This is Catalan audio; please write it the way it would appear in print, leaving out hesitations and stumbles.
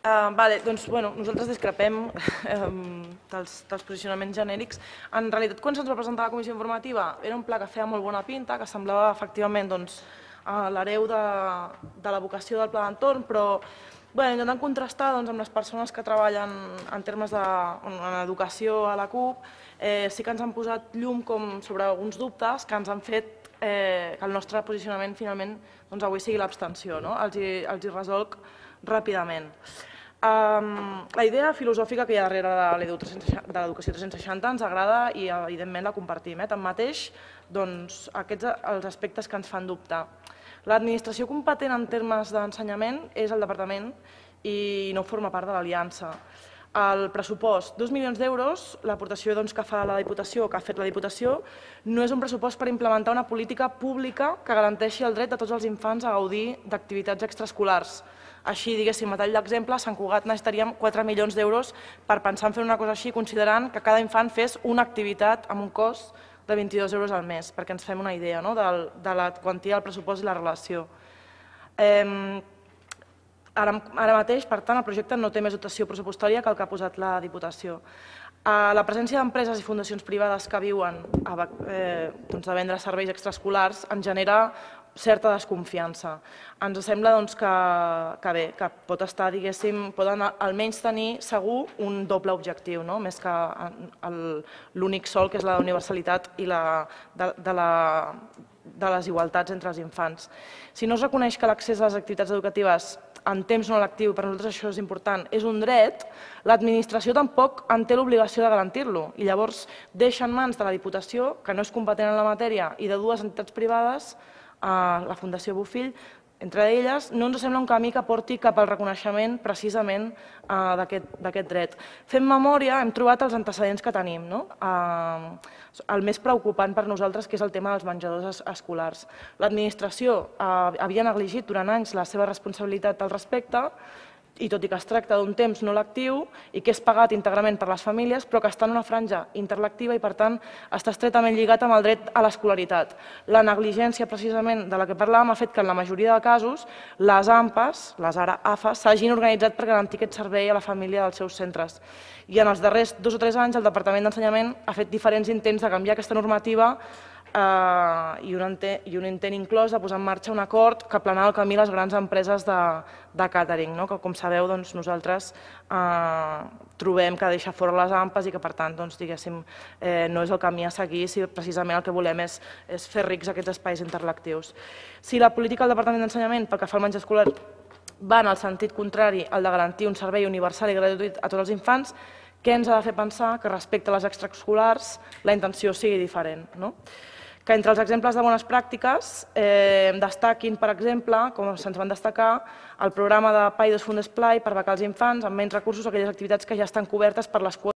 Nosaltres discrepem dels posicionaments genèrics. En realitat, quan se'ns va presentar la comissió informativa, era un pla que feia molt bona pinta, que semblava efectivament l'hereu de la vocació del pla d'entorn, però intentant contrastar amb les persones que treballen en termes d'educació a la CUP, sí que ens han posat llum sobre alguns dubtes que ens han fet que el nostre posicionament finalment avui sigui l'abstenció. Els hi resolc ràpidament. La idea filosòfica que hi ha darrere de l'educació 360 ens agrada i evidentment la compartim. Tanmateix, aquests els aspectes que ens fan dubtar. L'administració competent en termes d'ensenyament és el departament i no forma part de l'aliança. El pressupost, 2 milions d'euros, l'aportació que fa la Diputació o que ha fet la Diputació, no és un pressupost per implementar una política pública que garanteixi el dret de tots els infants a gaudir d'activitats extraescolars. Així, diguéssim, a tall d'exemple, a Sant Cugat necessitaríem 4 milions d'euros per pensar en fer una cosa així, considerant que cada infant fes una activitat amb un cost de 22 euros al mes, perquè ens fem una idea de la quantia del pressupost i la relació. Ara mateix, per tant, el projecte no té més dotació pressupostària que el que ha posat la Diputació. La presència d'empreses i fundacions privades que viuen de vendre serveis extraescolars ens genera certa desconfiança. Ens sembla que pot estar, diguéssim, poden almenys tenir segur un doble objectiu, més que l'únic sol, que és la universalitat i de les igualtats entre els infants. Si no es reconeix que l'accés a les activitats educatives en temps no lectiu, per nosaltres això és important, és un dret, l'administració tampoc en té l'obligació de garantir-lo i llavors deixa en mans de la Diputació, que no és competent en la matèria, i de dues entitats privades, la Fundació Bofill, entre elles, no ens sembla un camí que porti cap al reconeixement precisament d'aquest dret. Fent memòria, hem trobat els antecedents que tenim. El més preocupant per nosaltres, que és el tema dels menjadors escolars. L'administració havia negligit durant anys la seva responsabilitat al respecte, i tot i que es tracta d'un temps no lectiu i que és pagat íntegrament per les famílies, però que està en una franja interlectiva i, per tant, està estretament lligat amb el dret a l'escolaritat. La negligència, precisament, de la que parlàvem ha fet que, en la majoria de casos, les AMPAs, les ara AFAs, s'hagin organitzat per garantir aquest servei a la família dels seus centres. I en els darrers 2 o 3 anys, el Departament d'Ensenyament ha fet diferents intents de canviar aquesta normativa i un intent inclòs de posar en marxa un acord que aplanava el camí a les grans empreses de càtering, que, com sabeu, nosaltres trobem que deixa fora les AMPAs i que, per tant, diguéssim, no és el camí a seguir si precisament el que volem és fer rics aquests espais interlectius. Si la política del Departament d'Ensenyament, pel que fa al menjar escolar, va en el sentit contrari al de garantir un servei universal i gratuït a tots els infants, què ens ha de fer pensar que respecte a les extraescolars la intenció sigui diferent? Que entre els exemples de bones pràctiques destaquin, per exemple, com se'ns van destacar, el programa de Paidos Fundesplai per becar els infants amb menys recursos aquelles activitats que ja estan cobertes per les quotes